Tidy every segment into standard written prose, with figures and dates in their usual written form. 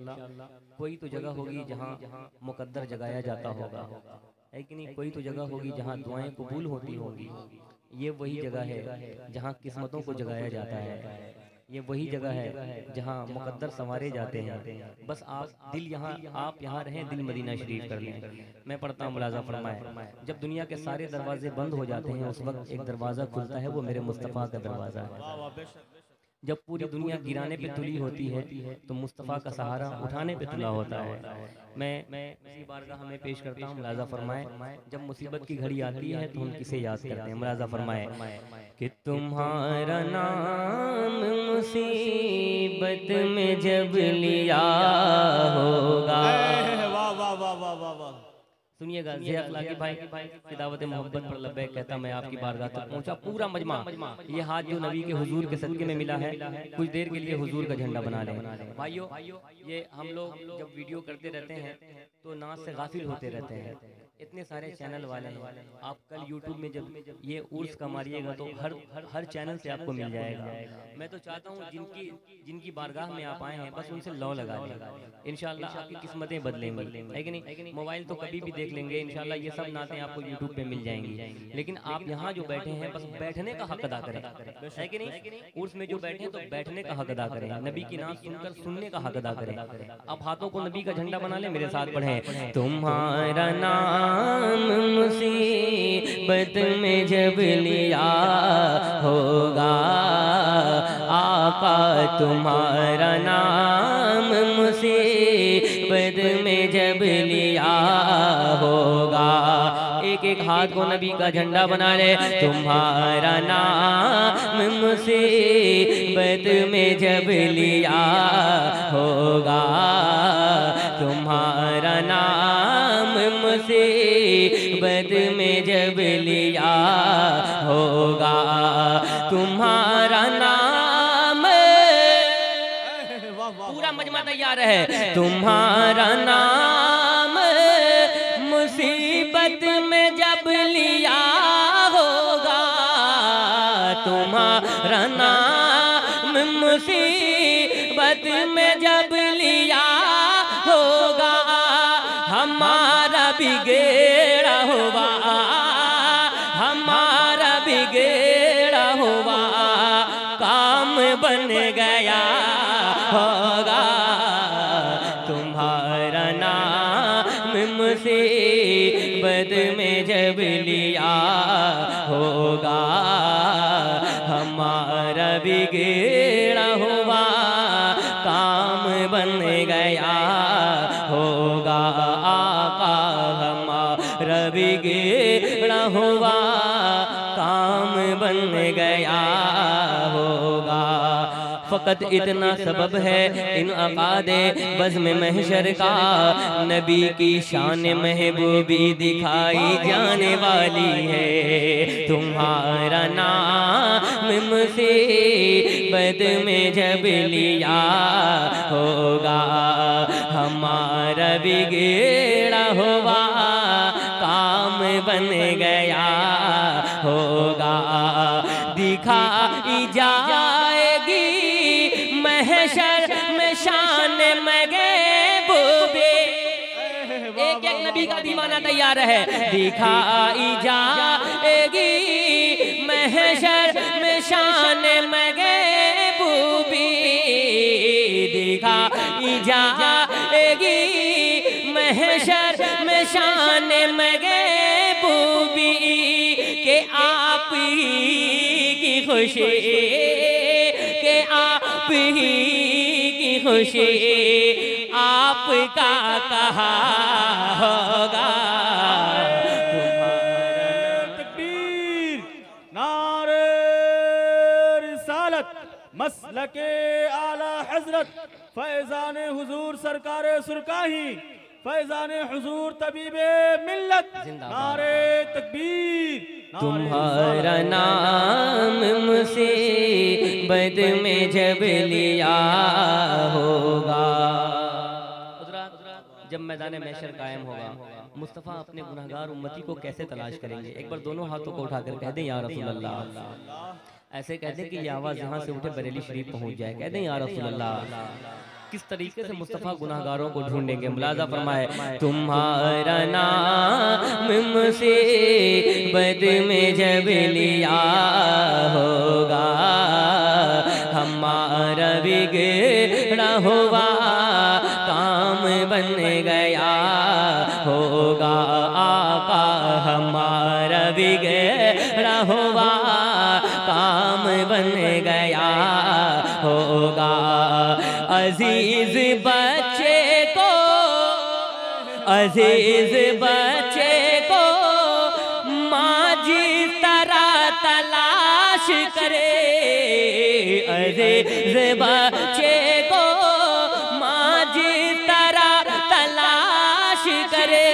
कोई तो जगह होगी जहाँ मुकद्दर जगाया जाता होगा, है कि नहीं? कोई तो जगह होगी जहाँ दुआएं कबूल होती होंगी। ये वही जगह है जहाँ किस्मतों को जगाया जाता है। ये वही जगह है जहाँ मुकद्दर संवारे जाते हैं। बस आप यहाँ रहें, दिल मदीना शरीफ कर लें। मैं पढ़ता हूँ, मुलाजा फरमाए। जब दुनिया के सारे दरवाजे बंद हो जाते हैं, उस वक्त एक दरवाज़ा खुलता है, वो मेरे मुस्तफ़ा का दरवाज़ा है। जब पूरी दुनिया गिराने पे तुली होती है, तो मुस्तफ़ा का सहारा उठाने पे तुला होता है। मैं उसी बारगाह में पेश करता हूँ, मुलाजा फरमाए। जब मुसीबत की घड़ी आती है तो हम किसे याद करते हैं? मुलाजा फरमाए कि तुम्हारा नाम मुसीबत में जब लिया होगा। वाह वाह वाह वाह वाह वाह। सुनिएगा, ज़े अखलाकी भाई दावत मोहब्बत पर लब्बैक कहता मैं आपकी बारगाह तक पहुंचा। पूरा मजमा, ये हाथ जो नबी के हुजूर के सदके में मिला है, कुछ देर के लिए हुजूर का झंडा बना लें। भाइयों, ये हम लोग जब वीडियो करते रहते हैं तो नाच से गाफिल होते रहते हैं। इतने सारे चैनल वाले हैं, आप कल यूट्यूब में जब ये उर्स का मारिएगा तो हर चैनल से आपको मिल जाएगा। मैं तो चाहता हूँ जिनकी बारगाह में आप आए हैं, बस उनसे लौ लगा लें, इंशाल्लाह आपकी किस्मतें बदलेंगी, है कि नहीं? मोबाइल तो कभी भी देख लेंगे, इंशाल्लाह ये सब नातें आपको यूट्यूब पे मिल जाएंगी। लेकिन आप यहाँ जो बैठे हैं, बस बैठने का हक अदा करें, है कि नहीं? उर्स में जो बैठे हैं तो बैठने का हक अदा करें, नबी की नात सुनकर सुनने का हक अदा करें। अब हाथों को नबी का झंडा बना लें, मेरे साथ पढ़ें। तुम्हारा नाम मुसीबत में जब लिया होगा, आका तुम्हारा नाम मुसीबत में जब लिया होगा। एक एक हाथ को नबी का झंडा बना ले। तुम्हारा नाम मुसीबत में जब लिया होगा, तुम्हारा नाम मुसीबत में जब लिया होगा, तुम्हारा नाम, पूरा मजमा तैयार है। तुम्हारा नाम मुसीबत में जब लिया होगा, तुम्हारा नाम मुसीबत में जब लिया होगा, हमारा बिगड़ा हुआ, हमारा बिगड़ा हुआ काम बन गया होगा। तुम्हारा नाम मुसीबत में जब लिया होगा, हमारा बिगड़ा हुआ काम बन गया होगा। आका हमारा बिगड़ा हुआ काम बन गया होगा। फ़कत इतना सबब है इन अक़ादे बज़्म महशर का, नबी की शान महबूबी दिखाई जाने वाली है। तुम्हारा नाम मुसीबत में जब लिया होगा, हमारा बिगड़ा हुआ काम बन गया होगा। दिखाई जाएगी महशर में शान महबूबे। एक एक नबी का दीवाना तैयार है। दिखाई जाएगी महशर में शान महबूबी, दिखाई जाएगी महशर में शान महबूबी के आप ही की खुशी, के आप ही की खुशी आपका कहा होगा। तकबीर, नारे रिसालत, मसलके आला हजरत फैजान हुजूर सरकारे सुरकाही, फैजान हुजूर तबीबे मिल्लत, नारे तकबीर। तुम्हारा नाम मुसीबत में जब लिया होगा। जब मैदान महशर कायम होगा, मुस्तफ़ा अपने गुनहगार उम्मती को कैसे तलाश करेंगे? एक बार दोनों हाथों को उठाकर कह दें या रसूल अल्लाह। ऐसे कह दें कि ये आवाज़ यहाँ से उठे बरेली शरीफ पहुँच जाए। कह दें या रसूल अल्लाह। किस तरीके से मुस्तफ़ा गुनाहगारों को ढूंढेंगे। मुलाजा फरमाए तुम्हारा नाम मुझसे बद में जब लिया होगा, हमारा बिगड़ा हुआ काम बन गया होगा। आका हमारा बिगड़ा हुआ काम बन गया होगा। अजीज बच्चे को, अजीज बच्चे को माँ जिस तरह तलाश करे, अजीज बच्चे को माँ जिस तरह तलाश करे,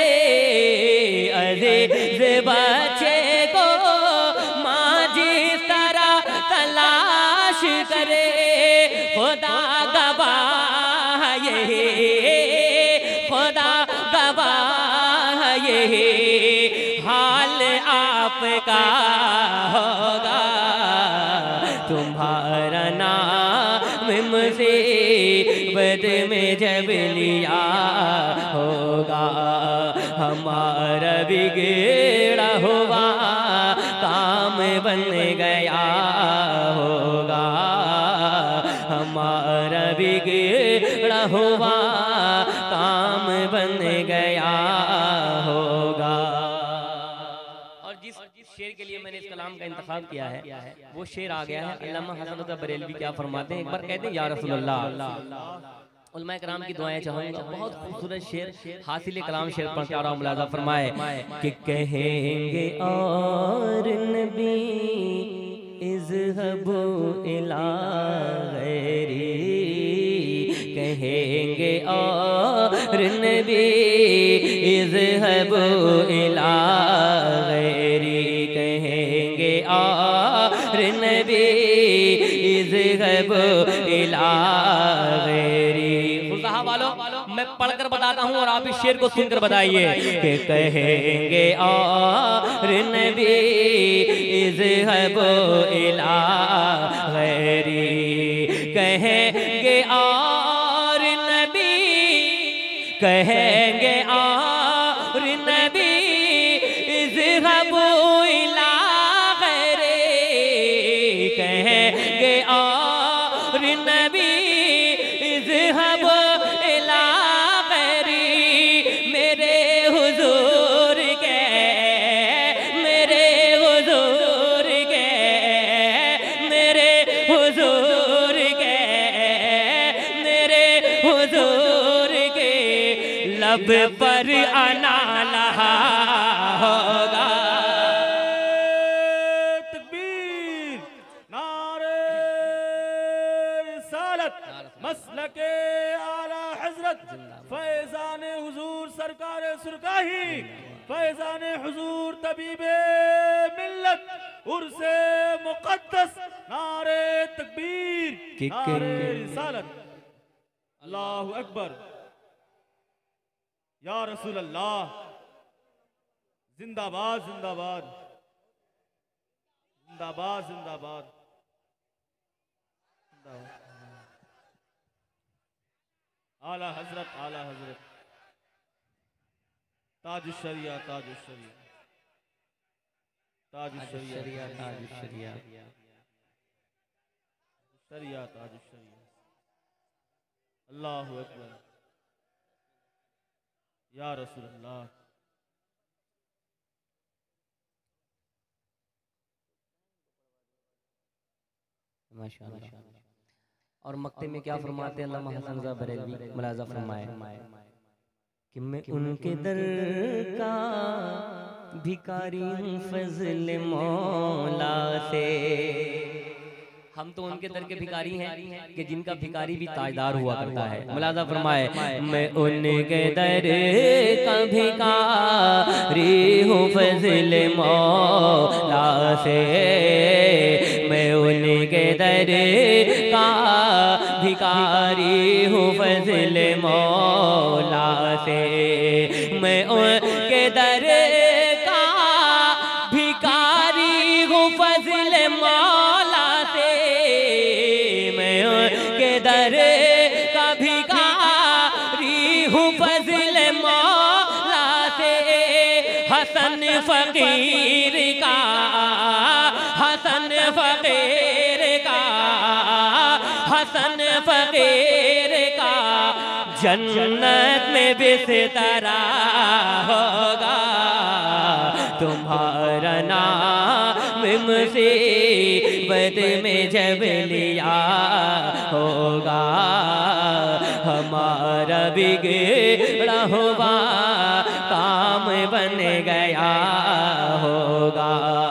अजीज बच्चे को माँ जिस तरह तलाश करे। खुदा गवाह ये, खुदा गवाह ये हाल आपका होगा। तुम्हारा नाम मुझसे बद में जब लिया होगा, हमारा बिगड़ा हुआ काम बन गया होगा, हमारा बिगड़ा हुआ काम बन गया होगा। और जिस शेर के लिए मैंने इस कलाम का इंतखाब किया है वो शेर आ गया है। अल्लामा हसन रज़ा बरेलवी क्या फरमाते हैं, एक बार कहते हैं या रसूल अल्लाह। उलमाए कराम की दुआएं चाहूंगा। बहुत खूबसूरत शेर, हासिल कलाम शेर पढ़ के आ रहा हूं। मुलाजा फरमाए कि कहेंगे और नबी इज़हबू इला गैरी, कहेंगे और नबी इज़हबू इला गैरी, कहेंगे और नबी इज़हबू इला गैरी। मैं पढ़कर बताता हूँ और आप इस शेर को सुनकर बताइए कि कहेंगे और नबी इज़हबू इला गैरी, कहेंगे और नबी, कहेंगे और नबी इज़हबू इला गैरी, कहेंगे और नबी इज़हबू इला गैरी। मेरे हुजूर के, मेरे हुजूर के, मेरे हुजूर के, मेरे हुजूर के लब पर आना लहा होगा। तकबीर, नारे रिसालत, मसलके आला हजरत फैजान हुजूर सरकार सुरकाही, फैजान हुजूर तबीबे मिल्लत उर्से मुक़द्दस, नारे तकबीर, नारे रिसालत। अल्लाहु अकबर, या रसूल अल्लाह, जिंदाबाद जिंदाबाद जिंदाबाद जिंदाबाद जिंदाबाद। आला हजरत, आला हजरत, ताजुश्शरिया, ताजुश्शरिया, ताजुश्शरिया, ताजुश्शरिया, शरिया, ताजुश्शरिया। अल्लाहु अकबर, या रसूल अल्लाह। माशाअल्लाह। और मक्ते में क्या फरमाते हैं अल्लामा हसन रज़ा बरेलवी, मुलाजा फरमाए कि मैं उनके दर का भिखारी हूँ फज़ल मौला से। हम तो उनके दर के भिखारी हैं कि जिनका भिखारी भी ताजदार हुआ करता है। मुलाजा फरमाए मैं उनके दर का भिखारी हूँ फज़ल मौला से, मैं उनके दर का भिखारी हूँ फज़ल मौला से, मैं उनके दर का भिखारी हूँ फज़ल मौला से, मैं उनके दर का भिखारी हसन फकीर का, हसन फकीर का, हसन फकीर का जन्नत में बिस्तरा होगा। तुम्हारा नाम मुसीबत में जब लिया होगा, हमारा बिगड़ा हुआ काम बन गया होगा।